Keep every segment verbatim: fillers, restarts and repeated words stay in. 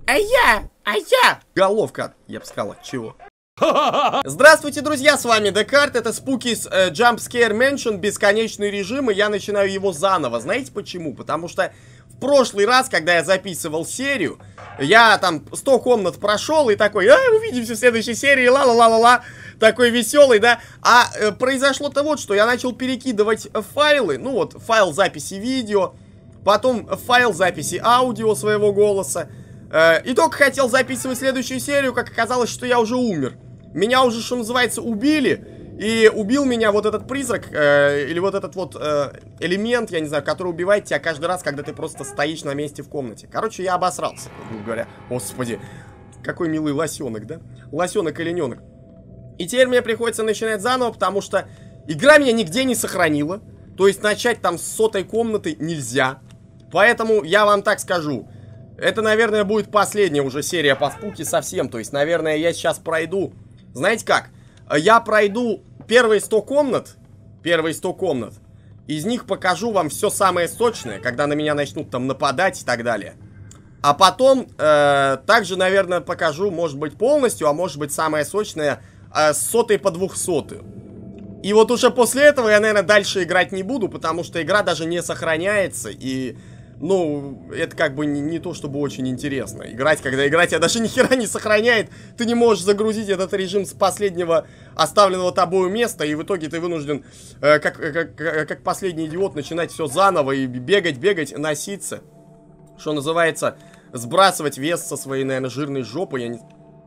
А я, а я. Головка, я бы сказал, чего? Здравствуйте, друзья, с вами Декарт, это Spooky's э, Jump Scare Mansion, бесконечный режим, и я начинаю его заново. Знаете почему? Потому что в прошлый раз, когда я записывал серию, я там сто комнат прошел и такой, а, увидимся в следующей серии, ла-ла-ла-ла-ла, такой веселый, да? А э, произошло-то вот, что я начал перекидывать файлы, ну вот, файл записи видео, потом файл записи аудио своего голоса, э, и только хотел записывать следующую серию, как оказалось, что я уже умер. Меня уже, что называется, убили, и убил меня вот этот призрак, э, или вот этот вот э, элемент, я не знаю, который убивает тебя каждый раз, когда ты просто стоишь на месте в комнате. Короче, я обосрался, грубо говоря. Господи, какой милый лосенок, да? Лосенок-олененок. И теперь мне приходится начинать заново, потому что игра меня нигде не сохранила. То есть начать там с сотой комнаты нельзя. Поэтому я вам так скажу. Это, наверное, будет последняя уже серия по спуке совсем. То есть, наверное, я сейчас пройду... Знаете как? Я пройду первые сто комнат, первые сто комнат, из них покажу вам все самое сочное, когда на меня начнут там нападать и так далее. А потом э, также, наверное, покажу, может быть, полностью, а может быть, самое сочное э, с сотой по двухсотую. И вот уже после этого я, наверное, дальше играть не буду, потому что игра даже не сохраняется, и... Ну, это как бы не, не то, чтобы очень интересно. Играть, когда игра тебя даже ни хера не сохраняет, ты не можешь загрузить этот режим с последнего оставленного тобою места, и в итоге ты вынужден, э, как, как, как последний идиот, начинать все заново и бегать, бегать, носиться. Что называется, сбрасывать вес со своей, наверное, жирной жопы. Я не...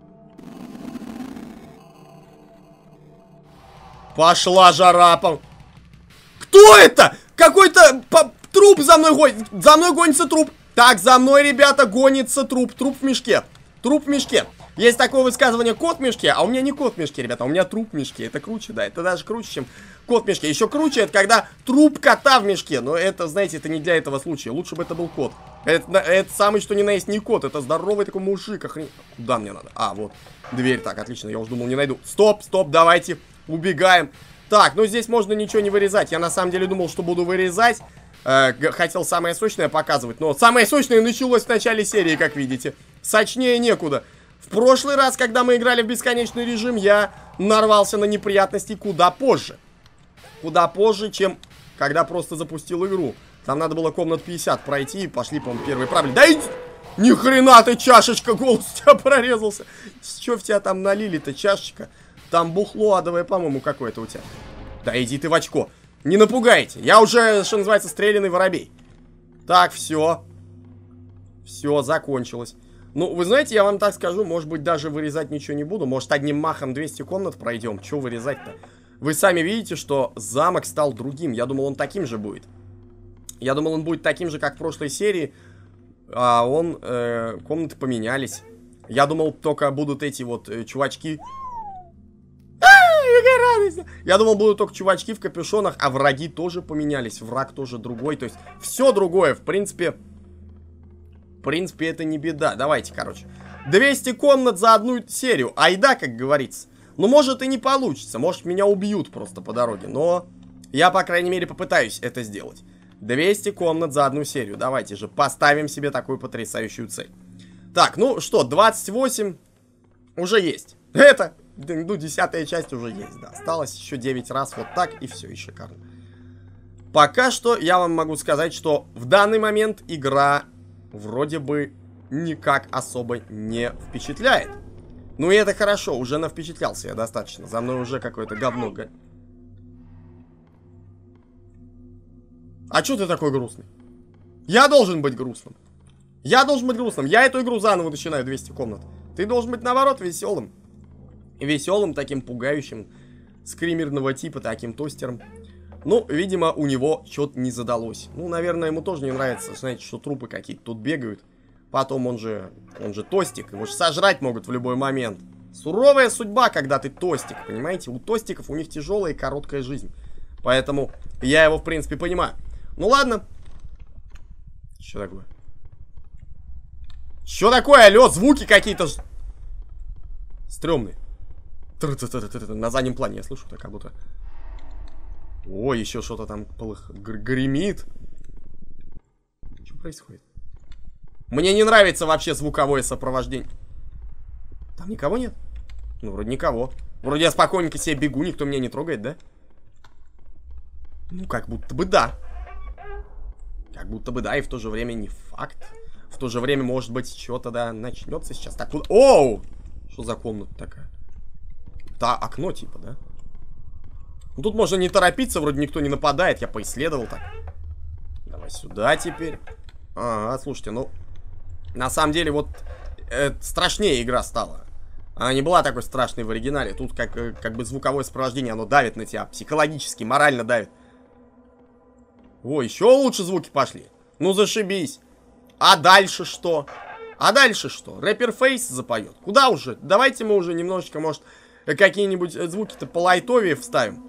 Пошла жара. Кто это? Какой-то... Труп за мной гонится. За мной гонится труп. Так, за мной, ребята, гонится труп. Труп в мешке. Труп в мешке. Есть такое высказывание кот в мешке, а у меня не кот в мешке, ребята. У меня труп в мешке. Это круче, да. Это даже круче, чем кот в мешке. Еще круче, это когда труп кота в мешке. Но это, знаете, это не для этого случая. Лучше бы это был кот. Это, это самый, что ни на есть, не кот. Это здоровый такой мужик. Охрен... Куда мне надо? А, вот. Дверь. Так, отлично. Я уже думал, не найду. Стоп, стоп, давайте. Убегаем. Так, ну здесь можно ничего не вырезать. Я на самом деле думал, что буду вырезать. Хотел самое сочное показывать, но самое сочное началось в начале серии, как видите. Сочнее некуда. В прошлый раз, когда мы играли в бесконечный режим, я нарвался на неприятности куда позже. Куда позже, чем когда просто запустил игру. Там надо было комнат пятьдесят пройти, и пошли, по-моему, первые проблемы. Да иди! Ни хрена ты, чашечка, голос у тебя прорезался. Что в тебя там налили-то, чашечка? Там бухло адовое, по-моему, какое-то у тебя. Да иди ты в очко. Не напугайте. Я уже, что называется, стрелянный воробей. Так, все. Все, закончилось. Ну, вы знаете, я вам так скажу, может быть, даже вырезать ничего не буду. Может, одним махом двести комнат пройдем. Чего вырезать-то? Вы сами видите, что замок стал другим. Я думал, он таким же будет. Я думал, он будет таким же, как в прошлой серии. А он... Э, комнаты поменялись. Я думал, только будут эти вот э, чувачки... Я думал, будут только чувачки в капюшонах, а враги тоже поменялись. Враг тоже другой. То есть, все другое. В принципе, в принципе, это не беда. Давайте, короче. двести комнат за одну серию. Айда, как говорится. Ну, может и не получится. Может, меня убьют просто по дороге. Но я, по крайней мере, попытаюсь это сделать. двести комнат за одну серию. Давайте же поставим себе такую потрясающую цель. Так, ну что, двадцать восемь уже есть. Это... Ну, десятая часть уже есть, да. Осталось еще девять раз вот так, и все, и шикарно. Пока что я вам могу сказать, что в данный момент игра вроде бы никак особо не впечатляет. Ну и это хорошо, уже навпечатлялся я достаточно. За мной уже какое-то говно. А что ты такой грустный? Я должен быть грустным. Я должен быть грустным. Я эту игру заново начинаю, двести комнат. Ты должен быть, наоборот, веселым. Веселым, таким пугающим, скримерного типа, таким тостером. Ну, видимо, у него что-то не задалось. Ну, наверное, ему тоже не нравится, знаете, что трупы какие-то тут бегают. Потом он же, он же тостик, его же сожрать могут в любой момент. Суровая судьба, когда ты тостик, понимаете? У тостиков, у них тяжелая и короткая жизнь. Поэтому я его, в принципе, понимаю. Ну, ладно. Что такое? Что такое, алло? Звуки какие-то стрёмные. На заднем плане я слышу, так как будто... О, еще что-то там полых... гремит. Что происходит? Мне не нравится вообще звуковое сопровождение. Там никого нет? Ну, вроде никого. Вроде я спокойненько себе бегу, никто меня не трогает, да? Ну, как будто бы да. Как будто бы да, и в то же время не факт. В то же время, может быть, что-то, да, начнется сейчас. Так, куда? Оу! Что за комната такая? Это окно, типа, да? Ну, тут можно не торопиться, вроде никто не нападает. Я поисследовал так. Давай сюда теперь. Ага, слушайте, ну... На самом деле, вот... Э, страшнее игра стала. Она не была такой страшной в оригинале. Тут как, как бы звуковое сопровождение, оно давит на тебя. Психологически, морально давит. О, еще лучше звуки пошли. Ну, зашибись. А дальше что? А дальше что? Рэпер Фейс запоет. Куда уже? Давайте мы уже немножечко, может, какие-нибудь звуки-то полайтовее вставим.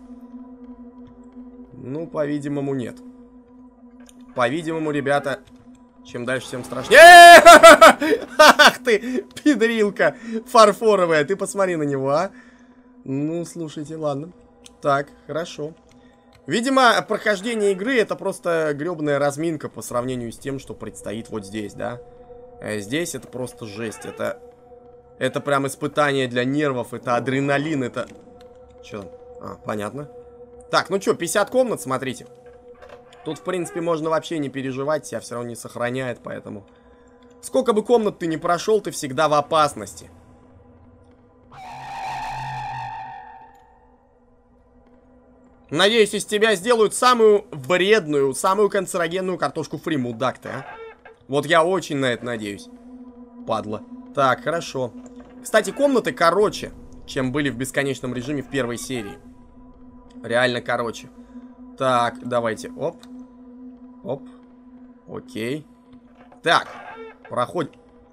Ну, по-видимому, нет. По-видимому, ребята, чем дальше, тем страшнее. Ах ты, педрилка фарфоровая. Ты посмотри на него, а. Ну, слушайте, ладно. Так, хорошо. Видимо, прохождение игры это просто гребаная разминка по сравнению с тем, что предстоит вот здесь, да. Здесь это просто жесть. Это, это прям испытание для нервов. Это адреналин, это... Че там? А, понятно. Так, ну что, пятьдесят комнат, смотрите. Тут, в принципе, можно вообще не переживать. Себя все равно не сохраняет, поэтому... Сколько бы комнат ты ни прошел, ты всегда в опасности. Надеюсь, из тебя сделают самую вредную, самую канцерогенную картошку фри, мудак ты, а. Вот я очень на это надеюсь. Падла. Так, хорошо. Кстати, комнаты короче, чем были в бесконечном режиме в первой серии. Реально короче. Так, давайте. Оп. Оп. Окей. Так, проходим.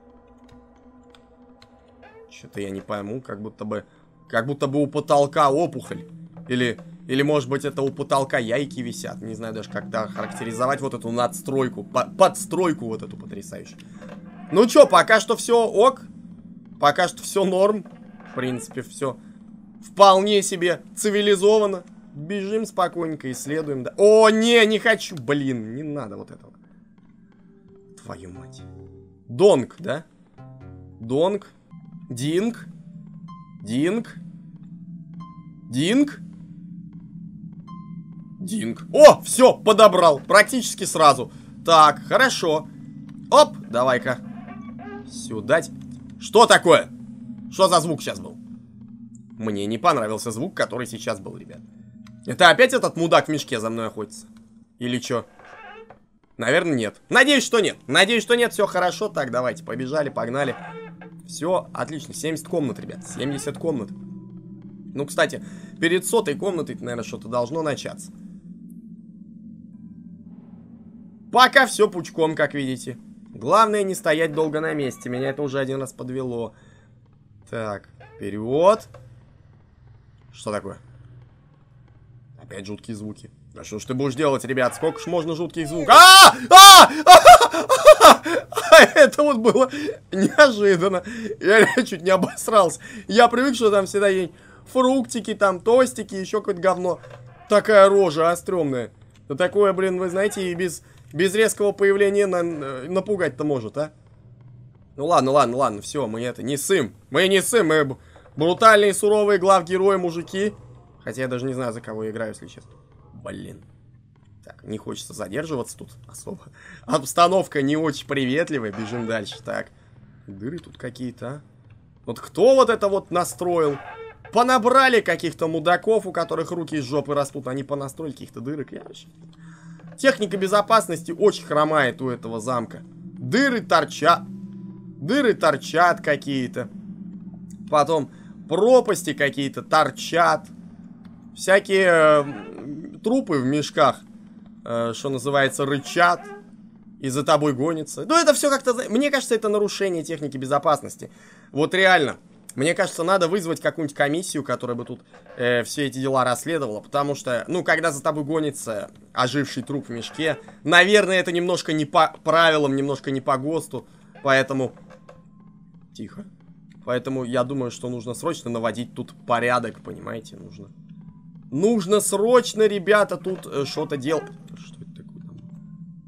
Что-то я не пойму, как будто бы... Как будто бы у потолка опухоль. Или... Или, может быть, это у потолка яйки висят. Не знаю даже, как-то характеризовать вот эту надстройку. По подстройку вот эту потрясающую. Ну чё, пока что все ок. Пока что все норм. В принципе, все вполне себе цивилизованно. Бежим спокойненько, исследуем. Да. О, не, не хочу. Блин, не надо вот этого. Твою мать. Донг, да? Донг. Динг. Динг. Динг. Динг. О, все, подобрал. Практически сразу. Так, хорошо. Оп, давай-ка. Сюда. Что такое? Что за звук сейчас был? Мне не понравился звук, который сейчас был, ребят. Это опять этот мудак в мешке за мной охотится? Или что? Наверное, нет. Надеюсь, что нет. Надеюсь, что нет. Все хорошо. Так, давайте, побежали, погнали. Все, отлично. семьдесят комнат, ребят. семьдесят комнат. Ну, кстати, перед сотой комнатой, наверное, что-то должно начаться. Пока все пучком, как видите. Главное не стоять долго на месте. Меня это уже один раз подвело. Так, вперед. Что такое? Опять жуткие звуки. Да что ж ты будешь делать, ребят? Сколько ж можно жутких звуков? А! А! А! Это вот было неожиданно. Я чуть не обосрался. Я привык, что там всегда есть фруктики, там тостики, еще какое-то говно. Такая рожа, а, стрёмная. Да такое, блин, вы знаете, и без... Без резкого появления на, напугать-то может, а? Ну ладно, ладно, ладно, все, мы это не сым. Мы не сым, мы брутальные, суровые главгерои, мужики. Хотя я даже не знаю, за кого я играю, если честно. Блин. Так, не хочется задерживаться тут особо. Обстановка не очень приветливая, бежим дальше. Так, дыры тут какие-то, а? Вот кто вот это вот настроил? Понабрали каких-то мудаков, у которых руки из жопы растут. Они понастроили каких-то дырок, я вообще... Техника безопасности очень хромает у этого замка. Дыры торчат. Дыры торчат какие-то. Потом пропасти какие-то торчат. Всякие э, трупы в мешках, э, что называется, рычат. И за тобой гонятся. Ну это все как-то... Мне кажется, это нарушение техники безопасности. Вот реально. Мне кажется, надо вызвать какую-нибудь комиссию, которая бы тут э, все эти дела расследовала. Потому что, ну, когда за тобой гонится оживший труп в мешке, наверное, это немножко не по правилам, немножко не по ГОСТу. Поэтому... Тихо. Поэтому я думаю, что нужно срочно наводить тут порядок, понимаете? Нужно... Нужно срочно, ребята, тут э, что-то делать. Что это такое?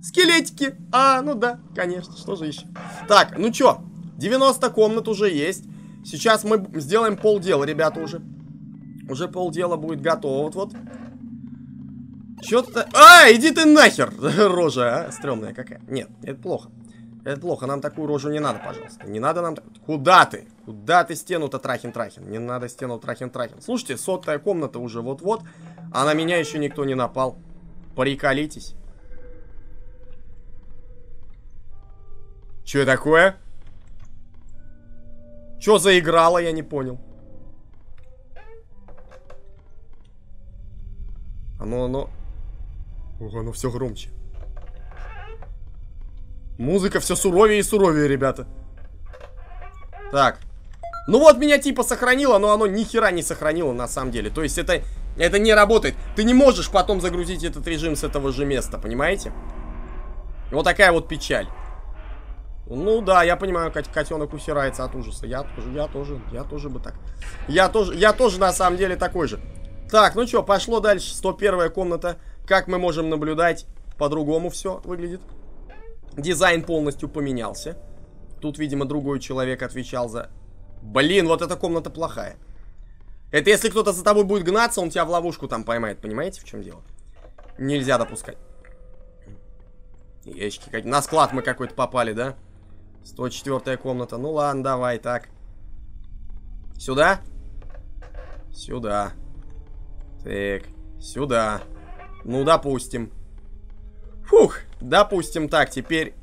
Скелетики. А, ну да, конечно, что же еще. Так, ну чё, девяносто комнат уже есть. Сейчас мы сделаем полдела, ребята, уже. Уже полдела будет готово, вот-вот. Чё-то... А, иди ты нахер, рожа, а, стрёмная какая. Нет, это плохо. Это плохо, нам такую рожу не надо, пожалуйста. Не надо нам... Куда ты? Куда ты стену-то трахин-трахин? Не надо стену трахин-трахин. Слушайте, сотая комната уже вот-вот, а на меня еще никто не напал. Приколитесь. Чё такое? Чё заиграло, я не понял. Оно, оно... Ого, оно все громче. Музыка все суровее и суровее, ребята. Так. Ну вот, меня типа сохранило, но оно ни хера не сохранило на самом деле. То есть это, это не работает. Ты не можешь потом загрузить этот режим с этого же места, понимаете? Вот такая вот печаль. Ну да, я понимаю, кот котенок усирается от ужаса. Я тоже, я тоже, я тоже бы так. Я тоже, я тоже на самом деле такой же. Так, ну что, пошло дальше. сто первая комната. Как мы можем наблюдать, по-другому все выглядит. Дизайн полностью поменялся. Тут, видимо, другой человек отвечал за... Блин, вот эта комната плохая. Это если кто-то за тобой будет гнаться, он тебя в ловушку там поймает. Понимаете, в чем дело? Нельзя допускать. Ящики какие. На склад мы какой-то попали, да? сто четвёртая комната. Ну ладно, давай, так. Сюда? Сюда. Так, сюда. Ну, допустим. Фух, допустим. Так, теперь...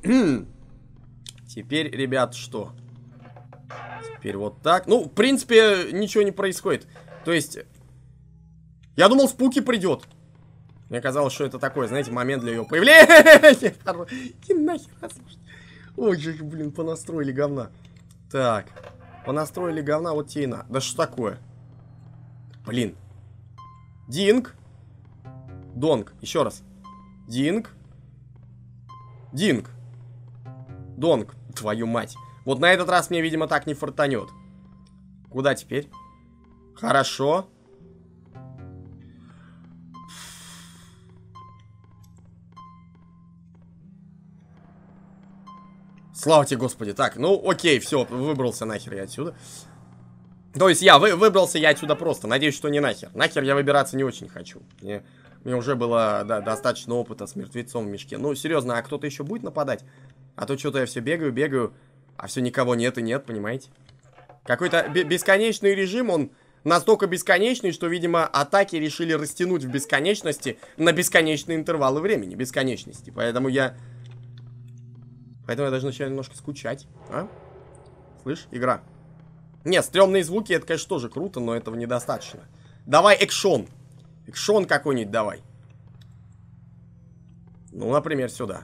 Теперь, ребят, что? Теперь вот так. Ну, в принципе, ничего не происходит. То есть... Я думал, Спуки придет. Мне казалось, что это такой, знаете, момент для ее появления. И нахер, слушайте. Ой, же, блин, понастроили говна. Так. Понастроили говна, вот те и на. Да что такое? Блин. Динг. Донг. Еще раз. Динг. Динг. Донг. Твою мать. Вот на этот раз мне, видимо, так не фартанет. Куда теперь? Хорошо. Слава тебе, Господи. Так, ну окей, все, выбрался нахер я отсюда. То есть я вы, выбрался я отсюда просто. Надеюсь, что не нахер. Нахер я выбираться не очень хочу. Мне, мне уже было да, достаточно опыта с мертвецом в мешке. Ну, серьезно, а кто-то еще будет нападать? А то что-то я все бегаю, бегаю, а все никого нет и нет, понимаете? Какой-то бесконечный режим, он настолько бесконечный, что, видимо, атаки решили растянуть в бесконечности на бесконечные интервалы времени. Бесконечности. Поэтому я... Поэтому я даже начинаю немножко скучать. А? Слышь, игра. Нет, стрёмные звуки, это, конечно, тоже круто, но этого недостаточно. Давай экшон. Экшон какой-нибудь давай. Ну, например, сюда.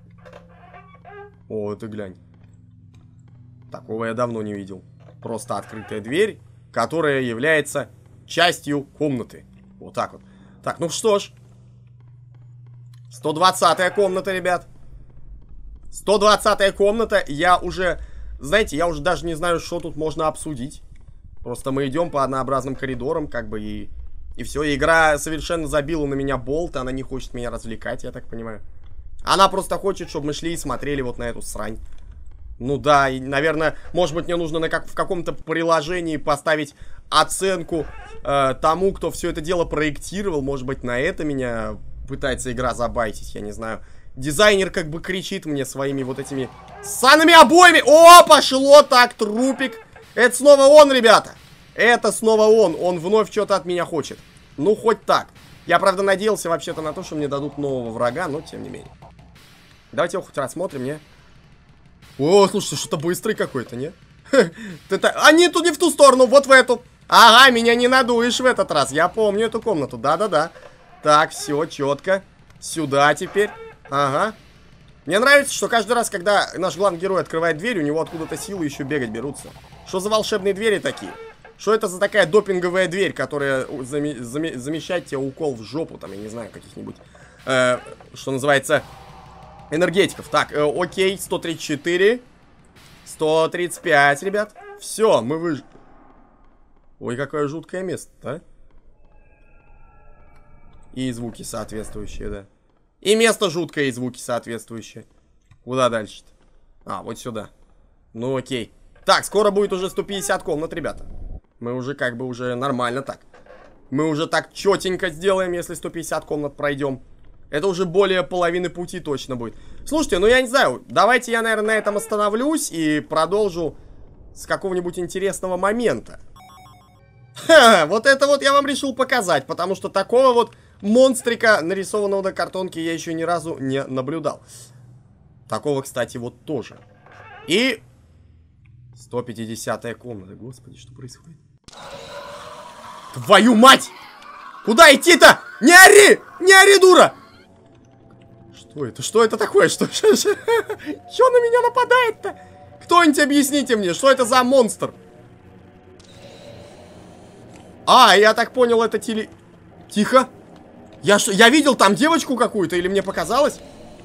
О, ты глянь. Такого я давно не видел. Просто открытая дверь, которая является частью комнаты. Вот так вот. Так, ну что ж. сто двадцатая комната, ребят. сто двадцатая комната. Я уже... Знаете, я уже даже не знаю, что тут можно обсудить. Просто мы идем по однообразным коридорам, как бы, и... И все, игра совершенно забила на меня болт. Она не хочет меня развлекать, я так понимаю. Она просто хочет, чтобы мы шли и смотрели вот на эту срань. Ну да, и, наверное, может быть, мне нужно на как, в каком-то приложении поставить оценку э, тому, кто все это дело проектировал. Может быть, на это меня пытается игра забайтить, я не знаю. Дизайнер как бы кричит мне своими вот этими ссаными обоями. О, пошло так, трупик. Это снова он, ребята. Это снова он. Он вновь что-то от меня хочет. Ну, хоть так. Я, правда, надеялся вообще-то на то, что мне дадут нового врага, но тем не менее. Давайте его хоть рассмотрим, не? О, слушайте, что-то быстрый какой-то, не? А нет, тут не в ту сторону, вот в эту. Ага, меня не надуешь в этот раз. Я помню эту комнату, да-да-да. Так, все, четко. Сюда теперь. Ага. Мне нравится, что каждый раз, когда наш главный герой открывает дверь, у него откуда-то силы еще бегать берутся. Что за волшебные двери такие? Что это за такая допинговая дверь, которая заме заме замещает тебе укол в жопу, там, я не знаю, каких-нибудь, э, что называется, энергетиков. Так, э, окей, сто тридцать четыре, сто тридцать пять, ребят. Все, мы выжили. Ой, какое жуткое место, да? И звуки соответствующие, да. И место жуткое, и звуки соответствующие. Куда дальше-то? А, вот сюда. Ну окей. Так, скоро будет уже сто пятьдесят комнат, ребята. Мы уже как бы уже нормально так. Мы уже так четенько сделаем, если сто пятьдесят комнат пройдем. Это уже более половины пути точно будет. Слушайте, ну я не знаю, давайте я, наверное, на этом остановлюсь и продолжу с какого-нибудь интересного момента. Ха, вот это вот я вам решил показать, потому что такого вот монстрика, нарисованного на картонке, я еще ни разу не наблюдал. Такого, кстати, вот тоже. И сто пятидесятая комната. Господи, что происходит? Твою мать! Куда идти-то? Не ори! Не ори, дура! Что это? Что это такое? Что, что, что? Что на меня нападает-то? Кто-нибудь объясните мне, что это за монстр? А, я так понял, это теле... Тихо. Я, ш... я видел там девочку какую-то, или мне показалось?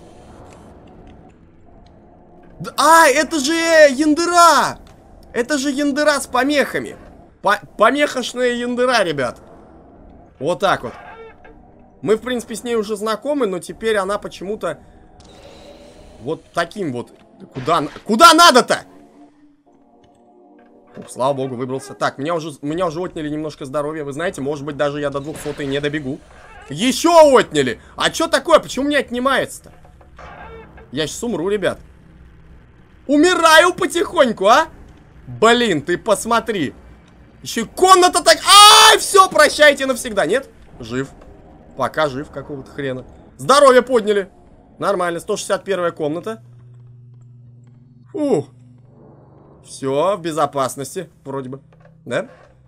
А, это же яндыра! Это же яндыра с помехами. По помехошная яндыра, ребят. Вот так вот. Мы, в принципе, с ней уже знакомы, но теперь она почему-то вот таким вот. Куда, куда надо-то? Слава богу, выбрался. Так, меня уже, меня уже отняли немножко здоровья. Вы знаете, может быть, даже я до двухсотой не добегу. Еще отняли! А что такое? Почему мне отнимается-то? Я сейчас умру, ребят. Умираю потихоньку, а? Блин, ты посмотри. Еще и комната так... Ай, все, прощайте навсегда. Нет? Жив. Пока жив какого-то хрена. Здоровье подняли. Нормально, сто шестьдесят первая комната. Фух. Все, в безопасности, вроде бы. Да?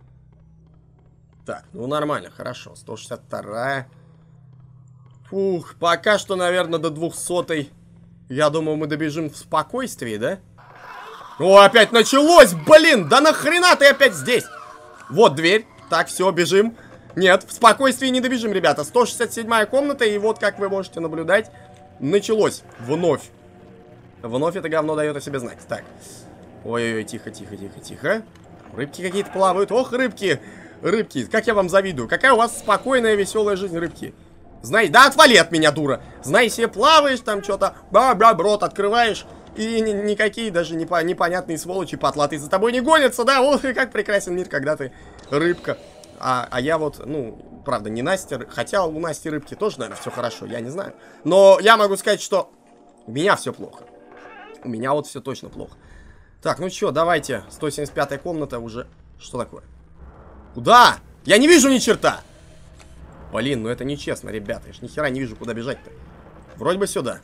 Так, ну нормально, хорошо. сто шестьдесят вторая. Фух, пока что, наверное, до двухсотой. Я думаю, мы добежим в спокойствии, да? О, опять началось, блин, да нахрена ты опять здесь? Вот дверь, так, все, бежим. Нет, в спокойствии не добежим, ребята. сто шестьдесят седьмая комната, и вот, как вы можете наблюдать, началось вновь. Вновь это говно дает о себе знать. Так, ой-ой-ой, тихо, тихо, тихо, тихо. Рыбки какие-то плавают, ох, рыбки. Рыбки, как я вам завидую. Какая у вас спокойная, веселая жизнь, рыбки. Знаете, да отвали от меня, дура. Знай себе, плаваешь там что-то, бла-бла, рот открываешь, и ни никакие даже непо непонятные сволочи потлатые за тобой не гонятся, да? Ох, как прекрасен мир, когда ты рыбка. А, а я вот, ну, правда, не Настя, хотя у Насти рыбки тоже, наверное, все хорошо, я не знаю. Но я могу сказать, что у меня все плохо. У меня вот все точно плохо. Так, ну что, давайте, сто семьдесят пятая комната уже. Что такое? Куда? Я не вижу ни черта. Блин, ну это нечестно, ребята. Я ж ни хера не вижу, куда бежать-то. Вроде бы сюда.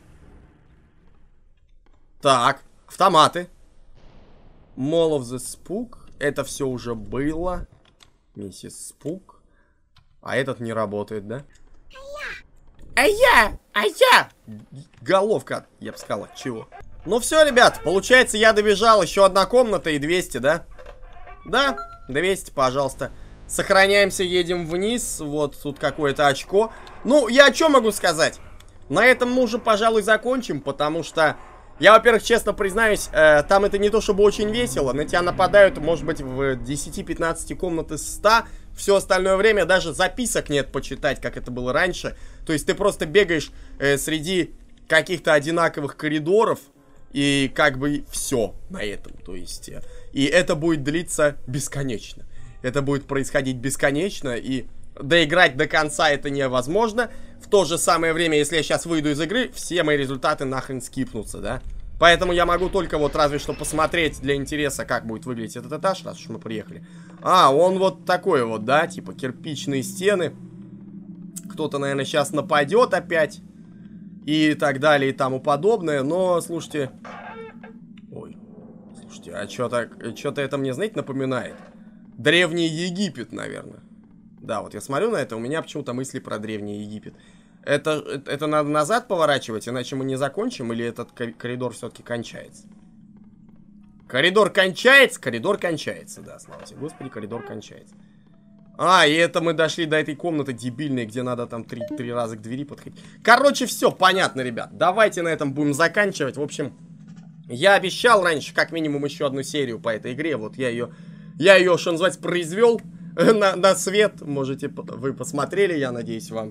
Так, автоматы. Mall of the Spook. Это все уже было. Миссис Спук. А этот не работает, да? А я! А я! Головка, я бы сказал, чего? Ну все, ребят, получается, я добежал. Еще одна комната и двести, да? Да, двести, пожалуйста. Сохраняемся, едем вниз. Вот тут какое-то очко. Ну, я о чем могу сказать? На этом мы уже, пожалуй, закончим, потому что я, во-первых, честно признаюсь, э, там это не то чтобы очень весело. На тебя нападают, может быть, в десяти-пятнадцати комнат из ста. Все остальное время даже записок нет почитать, как это было раньше. То есть ты просто бегаешь э, среди каких-то одинаковых коридоров. И как бы все на этом. То есть, э, и это будет длиться бесконечно. Это будет происходить бесконечно, и доиграть до конца это невозможно. В то же самое время, если я сейчас выйду из игры, все мои результаты нахрен скипнутся, да? Поэтому я могу только вот разве что посмотреть для интереса, как будет выглядеть этот этаж, раз уж мы приехали. А, он вот такой вот, да, типа кирпичные стены. Кто-то, наверное, сейчас нападет опять. И так далее, и тому подобное. Но, слушайте... Ой, слушайте, а что-то что-то это мне, знаете, напоминает? Древний Египет, наверное. Да, вот я смотрю на это, у меня почему-то мысли про Древний Египет. Это, это, это надо назад поворачивать, иначе мы не закончим, или этот коридор все-таки кончается? Коридор кончается? Коридор кончается, да, слава тебе, Господи, коридор кончается. А, и это мы дошли до этой комнаты дебильной, где надо там три, три раза к двери подходить. Короче, все понятно, ребят. Давайте на этом будем заканчивать. В общем, я обещал раньше как минимум еще одну серию по этой игре. Вот я ее... Я ее, что называется, произвел на, на свет. Можете, вы посмотрели, я надеюсь, вам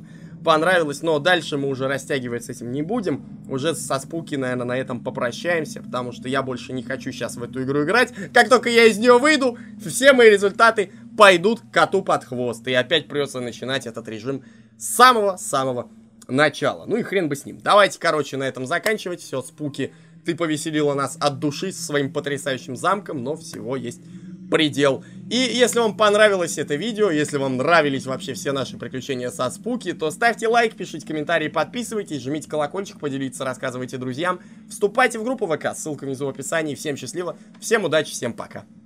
понравилось, но дальше мы уже растягивать с этим не будем. Уже со Спуки, наверное, на этом попрощаемся, потому что я больше не хочу сейчас в эту игру играть. Как только я из нее выйду, все мои результаты пойдут коту под хвост. И опять придется начинать этот режим с самого-самого начала. Ну и хрен бы с ним. Давайте, короче, на этом заканчивать. Все, Спуки, ты повеселила нас от души со своим потрясающим замком, но всего есть предел. И если вам понравилось это видео, если вам нравились вообще все наши приключения со Спуки, то ставьте лайк, пишите комментарии, подписывайтесь, жмите колокольчик, поделиться, рассказывайте друзьям. Вступайте в группу ВК, ссылка внизу в описании. Всем счастливо, всем удачи, всем пока.